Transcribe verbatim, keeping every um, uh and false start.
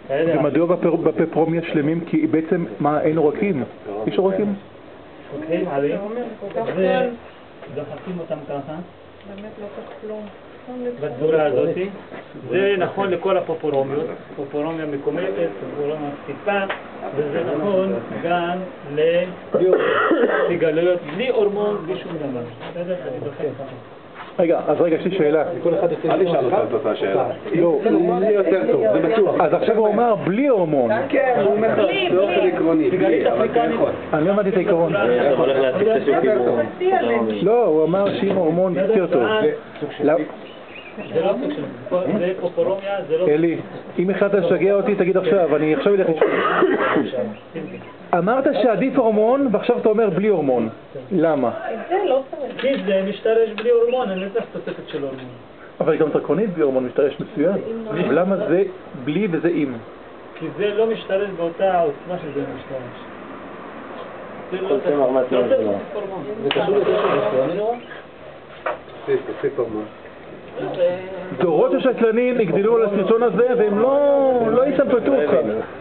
ומדוע בפפרום יש שלמים? כי בעצם, מה, אין עורקים? יש עורקים? לוקחים עלים, ודוחקים אותם ככה. באמת לא כך כלום. בצורה הזאת, זה נכון לכל הפופורומיות, פופורומיה מקומטת, פופורומיה פסיפה, וזה נכון גם לסיגלויות בלי הורמון, בלי שום דבר. בסדר? אני דוחק ככה. רגע, אז רגע, יש לי שאלה. אל תשאל אותה את אותה שאלה. לא, זה יותר טוב, זה בטוח. אז עכשיו הוא אמר בלי הורמון. כן, הוא אומר באופן עקרוני, בלי, אבל זה יכול. אני לא הבנתי את העיקרון. אתה הולך להציג את השוקים. לא, הוא אמר שאם הורמון יותר טוב. זה לא סוג של... זה פופורומיה, זה לא... אלי, אם החלטת לשגע אותי, תגיד עכשיו, אני עכשיו אלך לשאול. אמרת שעדיף הורמון, ועכשיו אתה אומר בלי הורמון. למה? זה לא צריך. כי זה משתרש בלי הורמון, אני לא צריך תוספת של הורמון. אבל גם דרקונית בלי הורמון משתרש מצוין. למה זה בלי וזה עם? כי זה לא משתרש באותה עוצמה שזה משתרש. כל צמר מהצמר שלו. זה קשור לזה שבשלום נראה? תוסיף, תוסיף הורמון. דורות השתלנים הגדלו על הסרטון הזה והם לא, לא יסמפתו אותך.